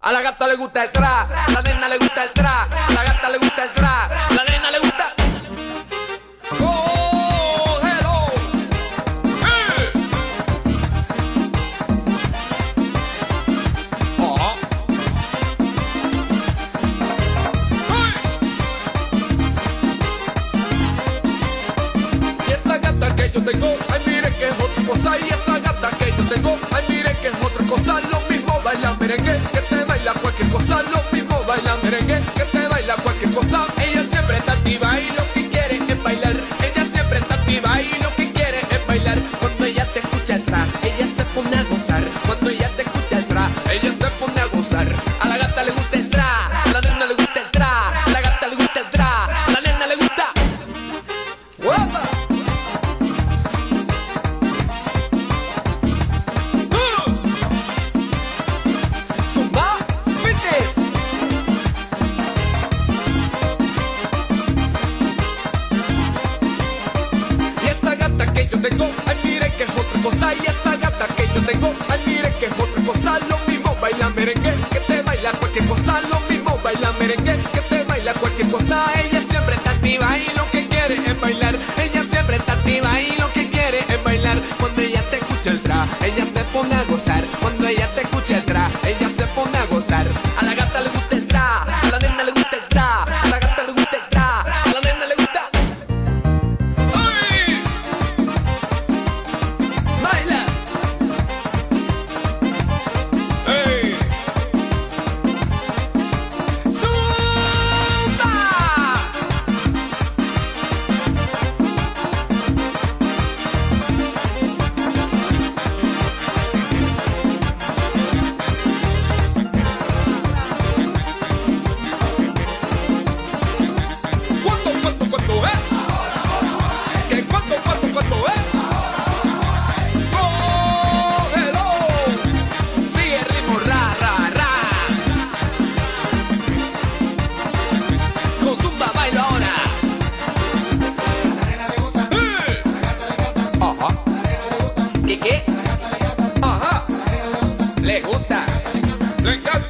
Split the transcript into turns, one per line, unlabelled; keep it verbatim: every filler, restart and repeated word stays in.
A la gata le gusta el tra, a la nena le gusta el tra, a la gata le gusta el tra, a la nena le gusta. Oh, hello. Hey. Oh. Hey. Y esa gata que yo tengo, ay mire que es otra cosa. Y esa gata que yo tengo, ay mire que es otra cosa. Lo mismo baila merengue, que te baila cualquier cosa. Lo mismo baila merengue, que te baila cualquier cosa. Ella siempre está activa y lo que quiere es bailar. Ella siempre está activa y lo que quiere es bailar. Cuando ella te escucha atrás, ella se pone a gozar. Cuando ella te escucha atrás, ella se pone a gozar. A la gata le gusta el tra, a la nena le gusta el tra, a la gata le gusta el tra, a la nena le gusta. ¡Guapa! Yo tengo, ay mire que es otra cosa. Y esa gata que yo tengo, ay mire que es otra cosa. Lo mismo baila merengue, que te baila cualquier cosa. Lo mismo baila merengue, que te baila cualquier cosa. Ella siempre está activa y lo que quiere es bailar. Ella siempre está activa y lo que quiere es bailar. Cuando ella te escucha el tra, ella se pone a gozar. Cuando ella te escucha el tra, ella se pone a gozar. A la gata le gusta el tra, a la nena le gusta el tra, a la gata le gusta el tra, a la nena le gusta. ¿Qué? Ajá. Le gusta. Le encanta.